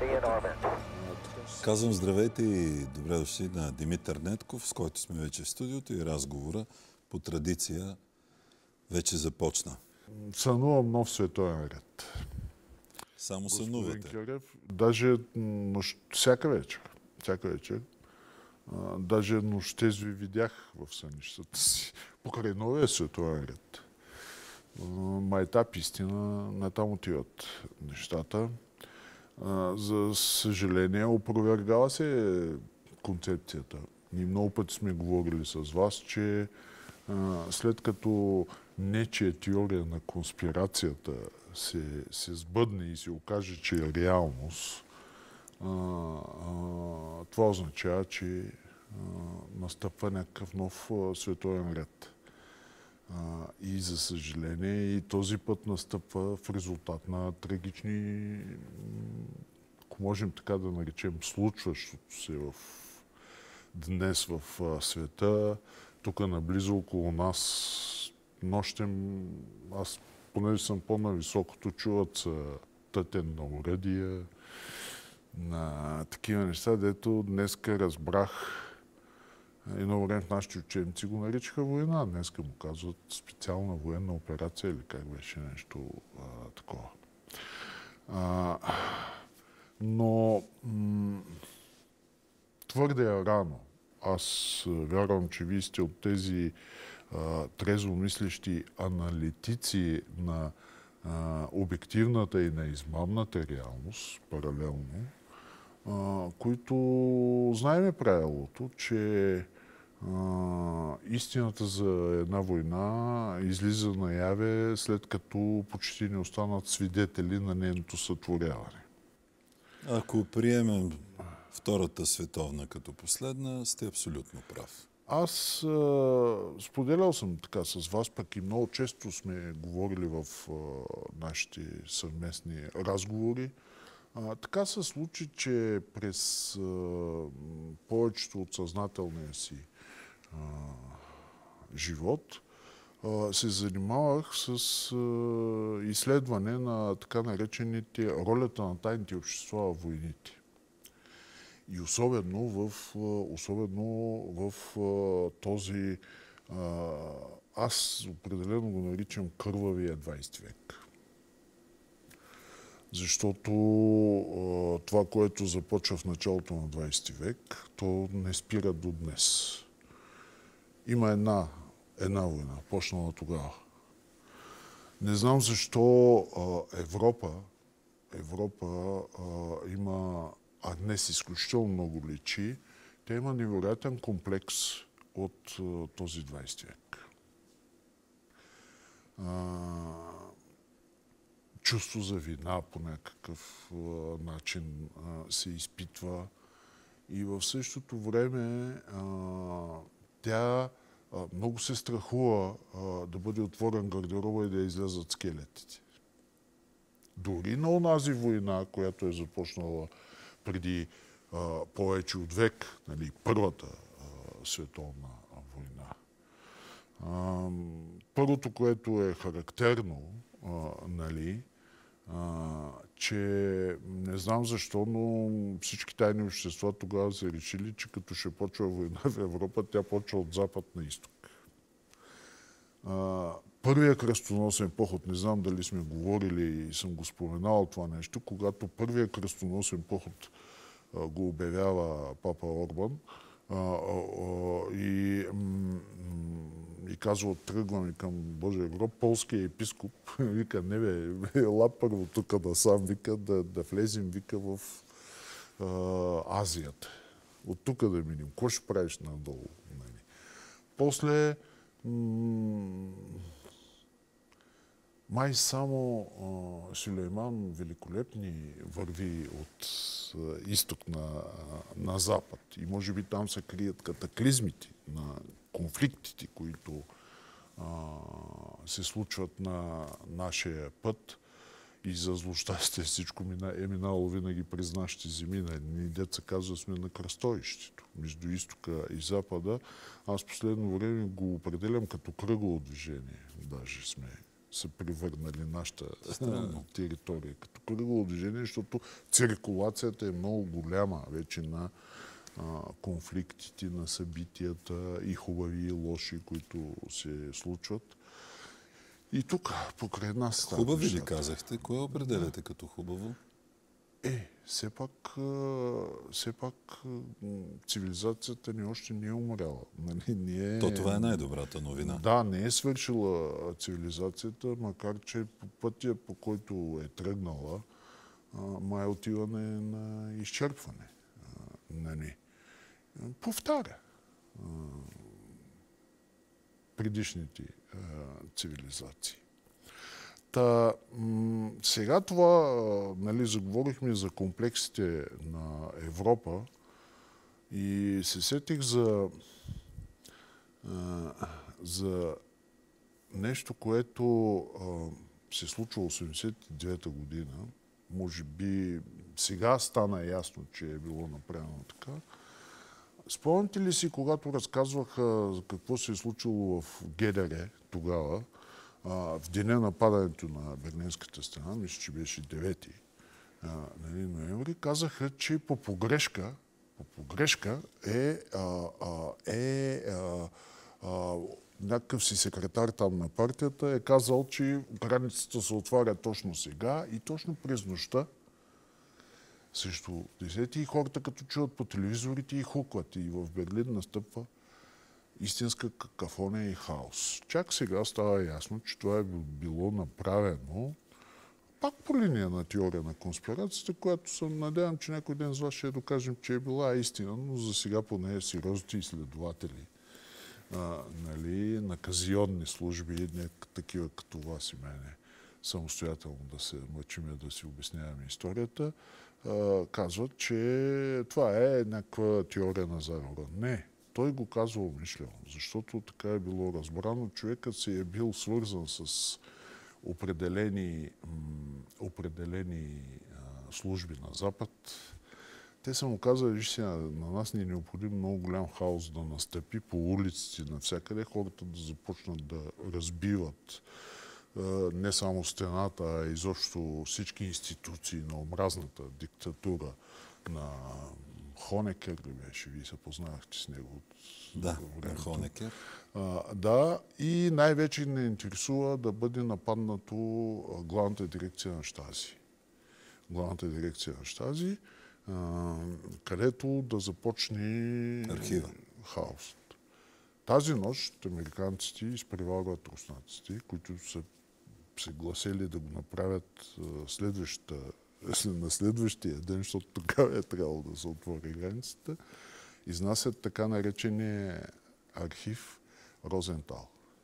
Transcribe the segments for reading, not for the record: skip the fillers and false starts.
Казвам здравейте и добре дошли на Димитър Нетков, с който сме вече в студиото и разговора по традиция вече започна. Сънувам нов световен ред. Само сънувате. Даже всяка вечер. Даже нощез ви видях в сънищата си. Покрай новия световен ред. Майтап истина, не там отиват нещата. За съжаление, опровергава се концепцията. Ние много пъти сме говорили с вас, че след като нечия теория на конспирацията се сбъдне и се окаже, че е реалност, това означава, че настъпва някакъв нов световен ред. И за съжаление и този път настъпва в резултат на трагични, ако можем така да наречем, случващото се днес в света. Тук наблизо около нас нощем, аз понеже съм по-нависокото, чуват са тътен на оръдия, на такива неща, дето днеска разбрах. Едно време в нашите учебници го наричаха война. Днеска му казват специална военна операция или как беше нещо такова. Но твърде е рано. Аз вярвам, че вие сте от тези трезво мислещи аналитици на обективната и на измамната реалност, паралелно, които знаеме правилото, че истината за една война излиза наяве след като почти не останат свидетели на нейното сътворяване. Ако приемем Втората световна като последна, сте абсолютно прав. Аз споделял съм така с вас, пък и много често сме говорили в нашите съвместни разговори. Така се случи, че през повечето от съзнателния си живот се занимавах с изследване на така наречените ролята на тайните общества в войните. И особено в този, аз определено го наричам кървавия 20 век. Защото това, което започва в началото на 20 век, то не спира до днес. Има една война, почнала тогава. Не знам защо Европа има, а днес изключително много личи, тя има невероятен комплекс от този 20 век. Чувство за вина по някакъв начин се изпитва и в същото време тя много се страхува да бъде отворен гардероба и да излязат скелетите. Дори на онази война, която е започнала преди повече от век, нали, Първата световна война. Първото, което е характерно, нали, че не знам защо, но всички тайни общества тогава са решили, че като ще почва война в Европа, тя почва от запад на изток. Първият кръстоносен поход, не знам дали сме говорили и съм го споменал това нещо, когато първият кръстоносен поход го обявява папа Орбан и казва, тръгваме към Божия гроб, полският епископ вика, не бе, ела първо тук насам, вика, да влезем, вика, в Азията. От тук да минем. Какво ще правиш надолу? После май само Сюлейман Великолепни върви от изток на запад. И може би там се крият катаклизмите на конфликтите, които се случват на нашия път. И за злощастие всичко е минало винаги през нашите земи. Ние деца казва, сме на кръстовището между изтока и запада. Аз последно време го определям като кръгово движение. Даже сме са превърнали нашата територия като кръгово движение, защото циркулацията е много голяма вече на конфликтите, на събитията и хубави и лоши, които се случват. И тук, покрай нас... Хубави ли казахте? Кое определяте като хубаво? Все пак цивилизацията ни още не е умряла. То това е най-добрата новина. Да, не е свършила цивилизацията, макар че по пътя, по който е тръгнала, май отива на изчерпване. Повтаря предишните цивилизации. Сега това, заговорихме за комплексите на Европа и се сетих за нещо, което се случва в 1989 година. Може би сега стана ясно, че е било направено така. Спомняте ли си, когато разказваха какво се е случило в ГДР тогава, в деня на падането на Берлинската стена, мисля, че беше 9 ноември, казаха, че по погрешка някакъв си секретар там на партията е казал, че границата се отваря точно сега и точно през нощта срещу 10 и хората като чуват по телевизорите и хукват. И в Берлин настъпва истинска какафония и хаос. Чак сега става ясно, че това е било направено пак по линия на теория на конспирацията, която съм надявам, че някой ден с вас ще докажем, че е била истина, но за сега поне сериозните изследователи, наказионни служби, не такива като вас и мене, самостоятелно да се мъчиме да си обясняваме историята, казват, че това е някаква теория на заговора. Не. Той го казва умишлено, защото така е било разбрано. Човекът се е бил свързан с определени служби на Запад. Те са му казали, виж сега, на нас ни е необходим много голям хаос да настъпи по улиците навсякъде, хората да започнат да разбиват не само стената, а изобщо всички институции на омразната диктатура на Хонекер ли беше? Вие се познавахте с него от времето. Хонекер. Да, и най-вече не интересува да бъде нападнато главната дирекция на Щази. Главната дирекция на Щази, където да започне хаос. Тази нощ американците изпреварват руснаците, които са се гласели да го направят на следващия ден, защото тогава е трябвало да се отвори границата, изнасят така наречения архив Розентал,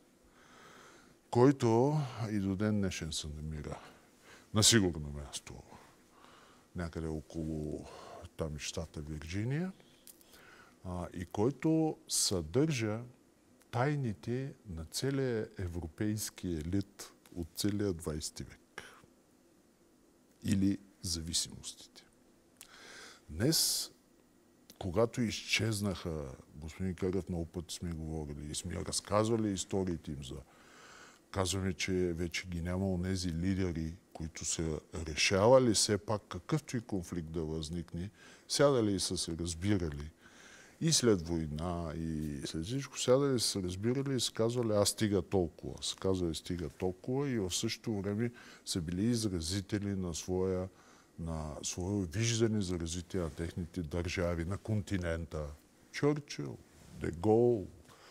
който и до ден днешен се намира на сигурно място, някъде около там щата Вирджиния, и който съдържа тайните на целия европейски елит от целия 20 век. Или зависимостите. Днес, когато изчезнаха, господин Карев, много пъти сме говорили и сме разказвали историите им казваме, че вече ги няма онези лидери, които са решавали все пак какъвто и конфликт да възникне, сядали и са се разбирали. И след война, и след всичко сядали са се разбирали и са казвали, аз стига толкова. Са казвали, стига толкова и в същото време са били изразители на свое виждане за развитие на техните държави, на континента. Чърчил, Де Гол.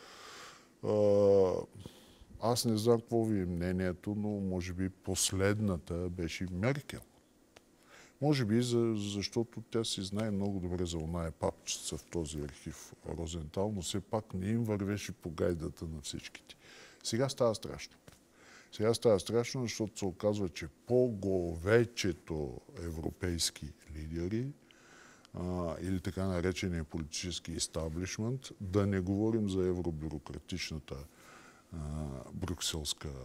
Аз не знам какво ви е мнението, но може би последната беше Меркел. Може би, защото тя си знае много добре за оная папчица в този архив Розентал, но все пак не им вървеше по гайдата на всичките. Сега става страшно. Сега става страшно, защото се оказва, че по-говечето европейски лидери или така наречения политически истаблишмент, да не говорим за евробюрократичната брюкселска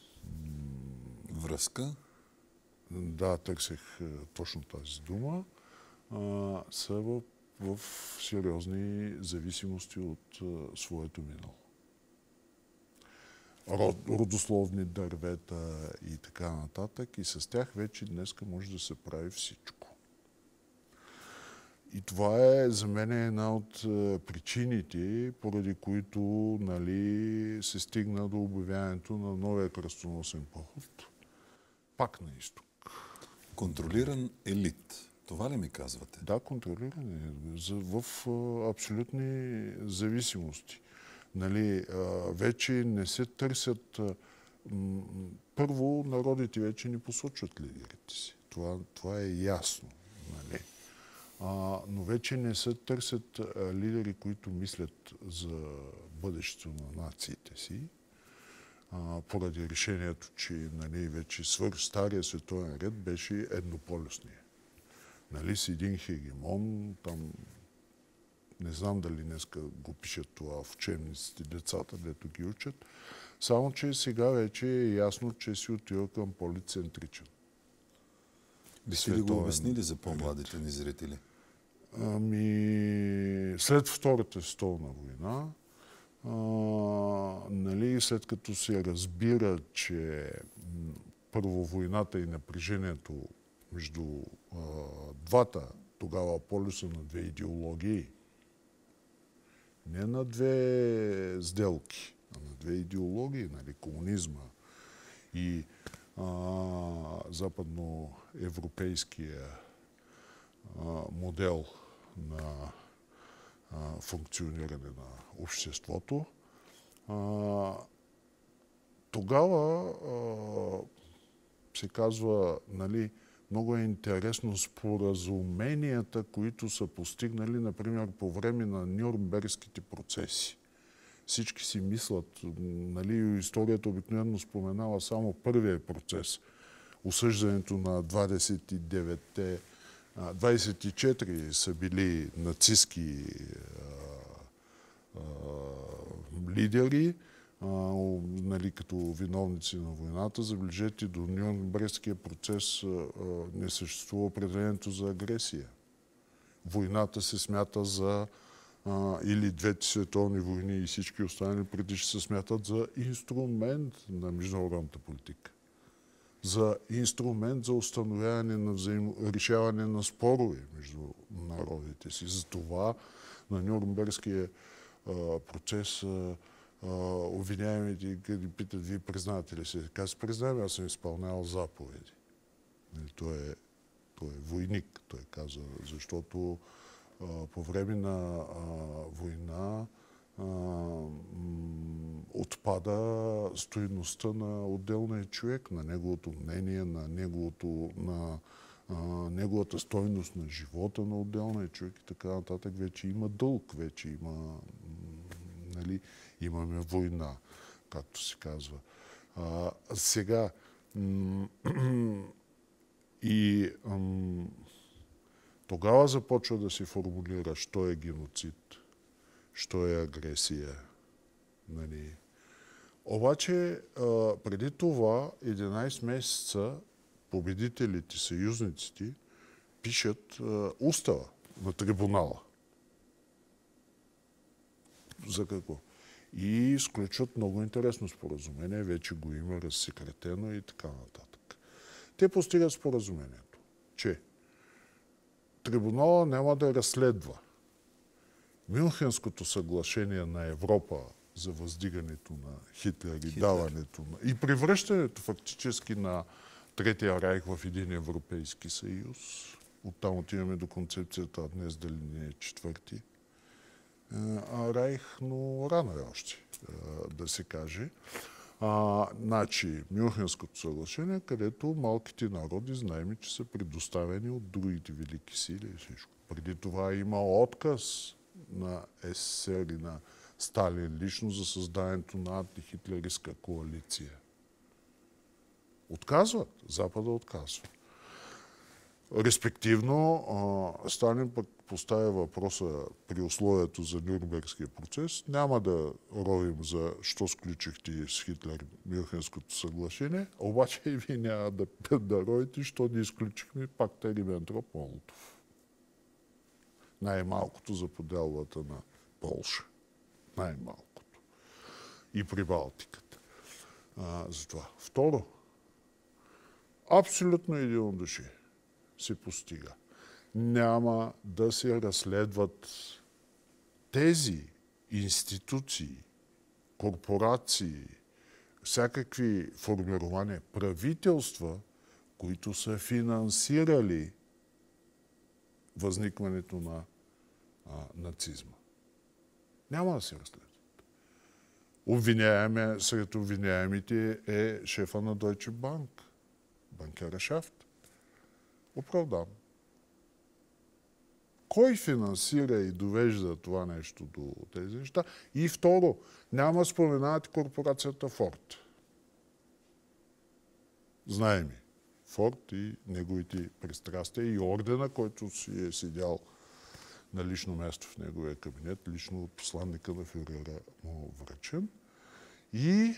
връзка. Да, търсех точно тази дума. Са в сериозни зависимости от своето минало. родословни дървета и така нататък. И с тях вече днеска може да се прави всичко. И това е за мен една от причините, поради които, нали, се стигна до обявяването на новия кръстоносен поход. Пак на изток. Контролиран елит. Това ли ми казвате? Да, контролиран е. В абсолютни зависимости. Нали, вече не се търсят... Първо, народите вече не посочват лидерите си. Това е ясно. Нали. Но вече не се търсят лидери, които мислят за бъдещето на нациите си, поради решението, че, нали, вече стария световен ред беше еднополюсния. Нали, с един хегемон, там не знам дали днеска го пишат това в учебниците децата, дето ги учат, само че сега вече е ясно, че си отива към полицентричен. Бихте ли го обяснили за по-младите ни зрители? След Втората световна война, нали, след като се разбира, че първо войната и напрежението между двата тогава полюса на две идеологии, не на две сделки, а на две идеологии, нали, комунизма и западноевропейския модел на функциониране на обществото. Тогава се казва, нали, много е интересно споразуменията, които са постигнали, например, по време на Нюрнбергските процеси. Всички си мислят, нали, историята обикновено споменава само първия процес. Осъждането на 24 са били нацистски лидери, нали, като виновници на войната. Забележете, до Нюрнбергския процес не съществува определението за агресия. Войната се смята за или двете световни войни и всички останали преди ще се смятат за инструмент на международната политика. За инструмент за установяване на решаване на спорове между народите си. Затова на Нюрнбергския процес обвиняемите ги питат, вие признавате ли се? Как се признавам, аз съм изпълнявал заповеди. Той е войник, той каза, защото по време на война отпада стойността на отделния човек, на неговото мнение, на неговата стойност на живота на отделния човек и така нататък. Вече има дълг, вече има, нали, имаме война, както се казва. Сега и тогава започва да се формулира, що е геноцид, що е агресия. Нали. Обаче, преди това, 11 месеца, победителите, съюзниците, пишат устава на трибунала. За какво? И сключват много интересно споразумение, вече го има разсекретено и така нататък. Те постигат споразумението, че трибунала няма да разследва Мюнхенското съглашение на Европа за въздигането на Хитлер и даването и превръщането фактически на Третия райх в един Европейски съюз. Оттам отиваме до концепцията, а днес дали не е четвърти райх, но рано е още да се каже. Значи, Мюнхенското съглашение, където малките народи знаем, че са предоставени от другите велики сили и всичко. Преди това има отказ на СССР и на Сталин лично за създаването на антихитлеристка коалиция. Отказват. Запада отказва. Респективно, Сталин пък поставя въпроса при условието за Нюрнбергския процес. Няма да ровим за що сключихте с Хитлер Мюнхенското съглашение, обаче и вие няма да ровите, що не изключихме пакта Рибентроп-Молотов. Най-малкото за поделбата на Полша. Най-малкото. И при Балтиката. за това. Второ, абсолютно единодушие се постига. Няма да се разследват тези институции, корпорации, всякакви формирования, правителства, които са финансирали възникването на нацизма. Няма да се разследват. Сред обвиняемите е шефа на Deutsche Bank, банкера Шафт. Оправдан. Кой финансира и довежда това нещо до тези неща? И второ, няма споменавате корпорацията Форд. Знаем Форд и неговите пристрастия и ордена, който си е седял на лично място в неговия кабинет, лично от посланника на фюрера му връчен. И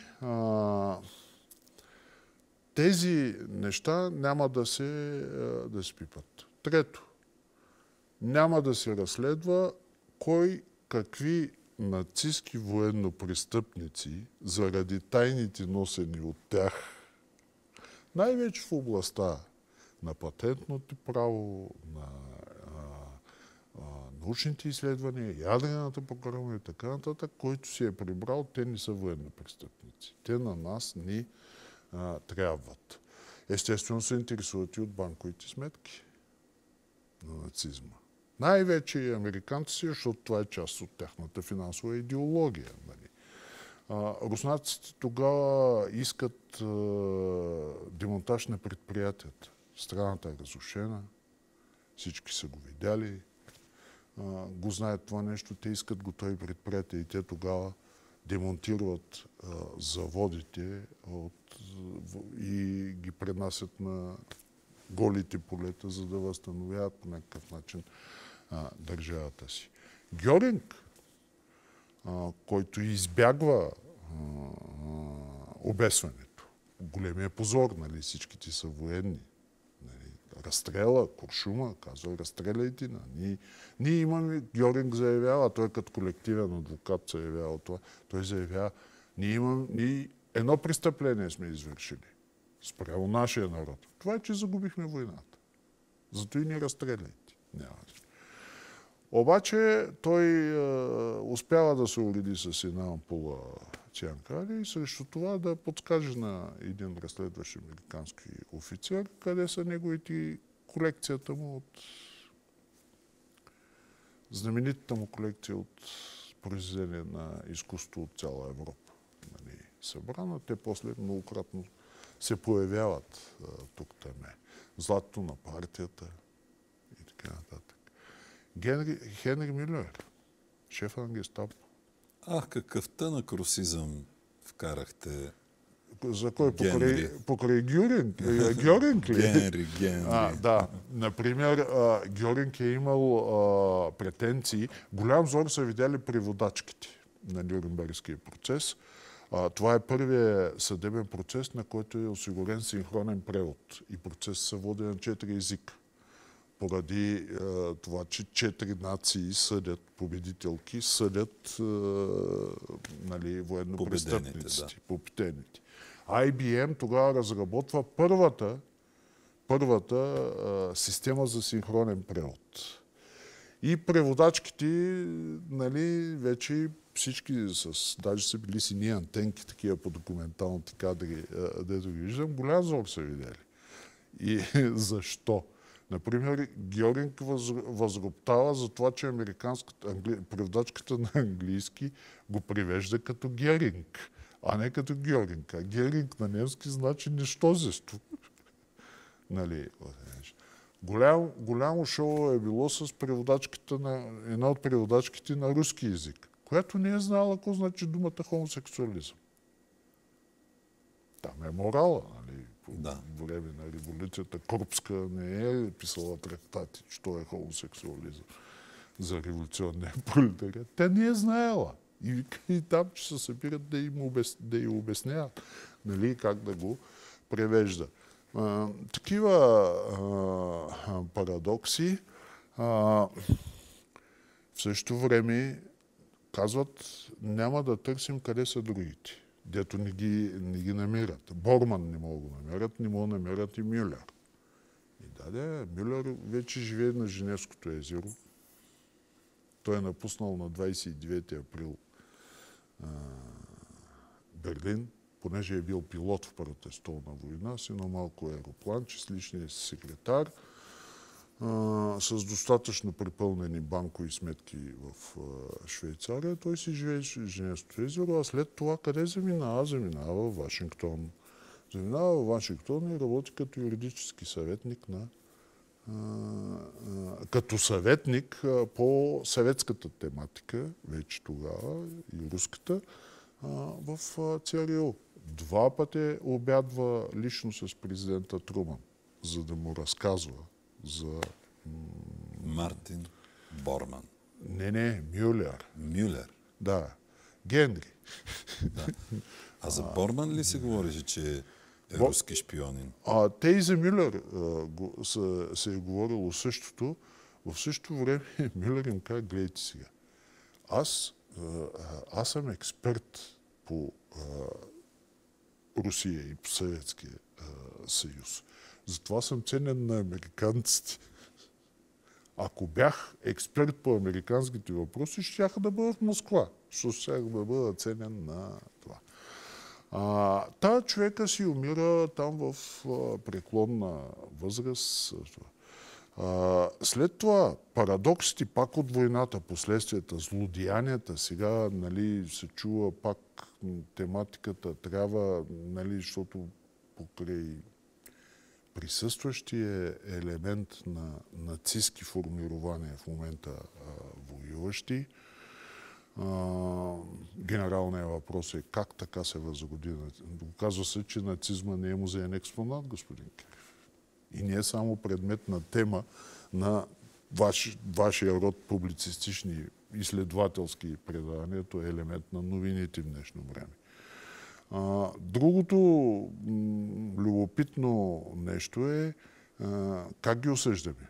тези неща няма да се пипат. Трето, няма да се разследва кой какви нацистки военнопрестъпници заради тайните носени от тях, най-вече в областта на патентното право, на научните изследвания, ядрената програма и така нататък, който си е прибрал, те не са военнопрестъпници. Те на нас ни трябват. Естествено се интересуват и от банковите сметки на нацизма. Най-вече и американци, защото това е част от тяхната финансова идеология. Нали. Руснаците тогава искат демонтаж на предприятията. Страната е разрушена, всички са го видяли, го знаят това нещо, те искат готови предприятия и те тогава демонтират заводите и ги пренасят на голите полета, за да възстановяват по някакъв начин държавата си. Гьоринг, който избягва обесването, големия позор, нали, всичките са военни, нали, разстрела, куршума, казва, разстреляйте на. Ние имаме, Гьоринг заявява, той като колективен адвокат заявява това, той заявява, ние едно престъпление сме извършили спрямо нашия народ. Това е, че загубихме войната. Зато и ни разстреляйте. Няма. Обаче той успява да се уреди с една ампула цианкали и срещу това да подскаже на един разследващ американски офицер, къде са неговите колекцията му от знаменитата му колекция от произведения на изкуство от цяла Европа. Нали, събрана. Те после многократно се появяват тук-таме. Златото на партията и така нататък. Хенри Мюллер, шефа на Гестапо. Какъв тънък русизъм вкарахте. За кой? Покрай Гьоринг? Гьоринг ли? Генри. Да. Например, Гьоринг е имал претенции. Голям зор са видяли преводачките на Нюрнбергския процес. Това е първият съдебен процес, на който е осигурен синхронен превод. И процес се води на 4 езика. Поради това, че 4 нации съдят, победителки, съдят нали, военнопрестъпниците, победените. IBM тогава разработва първата система за синхронен превод. И преводачките, нали, вече всички даже са били сини антенки, такива по документалните кадри, дето ги виждам, голям зор са видели. И защо? Например, Гьоринг възроптава за това, че преводачката на английски го привежда като Геринг, а не като Гьоринг. А Геринг на немски значи нищожество. Нали? Голямо шоу е било с една от преводачките на руски език, която не е знала какво значи думата хомосексуализъм. Там е морала, нали? По време на революцията Крупска не е писала трактати, що е хомосексуализъм за революционния пролетариат. Тя не е знаела. И там, че се събират да й обясняват, нали, как да го превежда. Такива парадокси в същото време казват, няма да търсим къде са другите. дето не ги намират. Борман не могат го намерят, не могат намерят и Мюллер. И Мюллер вече живее на Женевското езеро. Той е напуснал на 29 април Берлин, понеже е бил пилот в Първата световна война, с едно малко аеропланче, с личния си секретар, с достатъчно препълнени банкови сметки в Швейцария. Той си живее в Женевското езеро, а след това къде заминава? Заминава в Вашингтон. Заминава в Вашингтон и работи като юридически съветник като съветник по съветската тематика, вече тогава и руската, в ЦРУ. 2 пъти обядва лично с президента Труман, за да му разказва за... Мартин Борман. Не, Мюллер. Мюллер. Да. Генри. Да. А за Борман ли се говореше, че е руски шпионин? Те и за Мюллер се е говорило същото. В същото време Мюллер им каза, гледайте сега. Аз съм експерт по Русия и по Съветския съюз. Затова съм ценен на американците. Ако бях експерт по американските въпроси, щях да бъда в Москва. Защото щях да бъда ценен на това. Та човека си умира там в преклонна възраст. След това парадоксите пак от войната, последствията, злодеянията, сега се чува пак тематиката, трябва, защото покрай присъстващия елемент на нацистски формирования в момента воюващи, генералният въпрос е как така се възроди. Оказва се, че нацизма не е музеен експонат, господин Кирев. И не е само предмет на тема на вашия род публицистични изследователски предавания, то е елемент на новините в днешно време. Другото любопитно нещо е как ги осъждаме.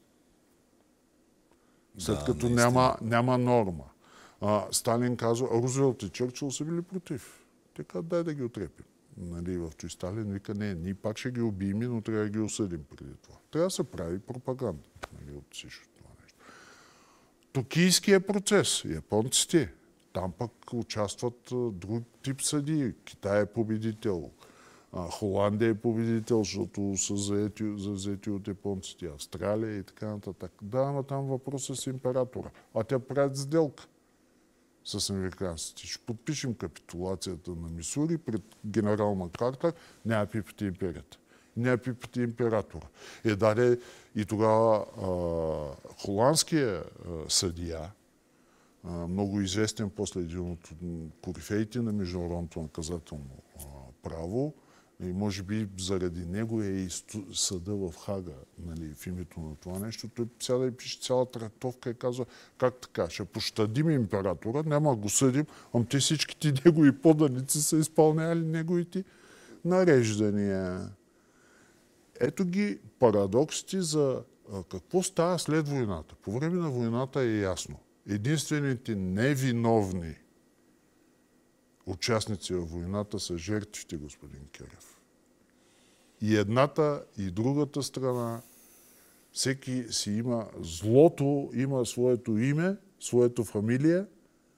След като няма норма. Сталин казва, Рузвелт и Чърчил са били против. Така, дай да ги отрепим. В той Сталин вика, не, ние пак ще ги убием, но трябва да ги осъдим преди това. Трябва да се прави пропаганда от всичко това нещо. Токийския процес, японците, там пък участват друг тип съдии. Китай е победител, Холандия е победител, защото са заети от японците, Австралия и така нататък. Да, ама там въпросът с императора. А те правят сделка с американците. Ще подпишем капитулацията на Мисури пред генерал Макартър, няма пипате империята. Няма пипате императора. И тогава холандския съдия, много известен после един от корифеите на международното наказателно право, и може би заради него е и съда в Хага, в името на това нещо. Той сяда и пише цяла трактовка и казва, как така, ще пощадим императора, няма го съдим, те всичките негови поданици са изпълнявали неговите нареждания. Ето ги парадоксите за какво става след войната. По време на войната е ясно. Единствените невиновни участници във войната са жертвите, господин Кирев. И едната, и другата страна, всеки си има злото, има своето име, своята фамилия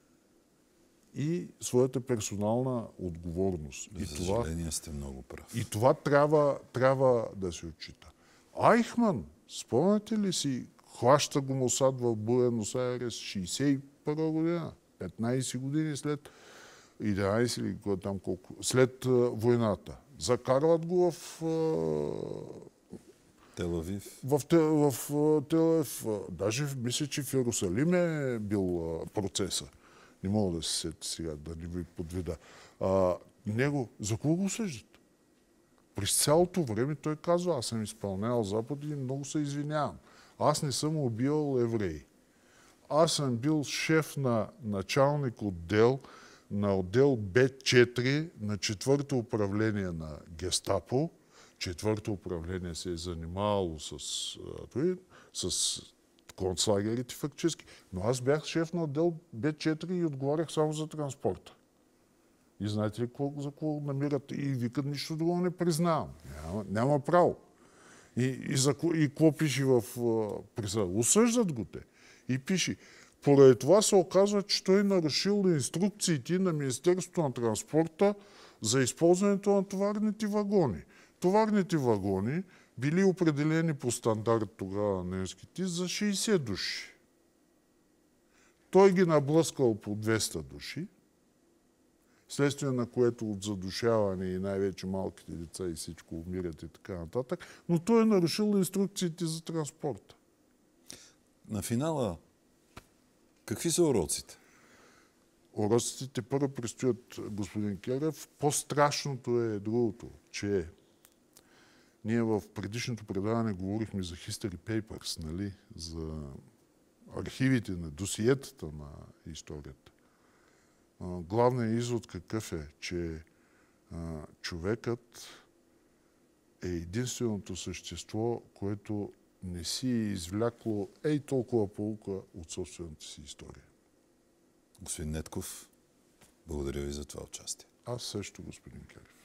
и своята персонална отговорност. За съжаление сте много прав. И това трябва да се отчита. Айхман, спомняте ли си, хваща го Мосад в Буенос Айрес 61 година, 15 години след 11 или там колко, след войната. Закарват го в Тел-Авив. В Тел-Авив. Даже мисля, че в Иерусалим е бил процеса. Не мога да се сетя сега, да не ви подведа. Него, за кого го съждат? През цялото време той казва, аз съм изпълнявал Запад и много се извинявам. Аз не съм убивал евреи. Аз съм бил шеф на началник отдел, на отдел Б4 на 4-то управление на Гестапо. 4-то управление се е занимавало с концлагерите фактически. Но аз бях шеф на отдел Б4 и отговарях само за транспорта. И знаете ли за какво намират? И викат, нищо друго не признавам. Няма право. И какво пише в присъда? Осъждат го те. И пише, поради това се оказва, че той нарушил инструкциите на Министерството на транспорта за използването на товарните вагони. Товарните вагони били определени по стандарт тогава на немските за 60 души. Той ги наблъскал по 200 души, следствие на което от задушаване и най-вече малките деца и всичко умират и така нататък, но той е нарушил инструкциите за транспорта. На финала, какви са уроците? Уроците първо предстоят, господин Керев. По-страшното е другото, че ние в предишното предаване говорихме за History Papers, нали? За архивите на досиетата на историята. Главният извод какъв е, че човекът е единственото същество, което не си е извлякло толкова поука от собствената си история. Господин Нетков, благодаря ви за това участие. Аз също, господин Керев.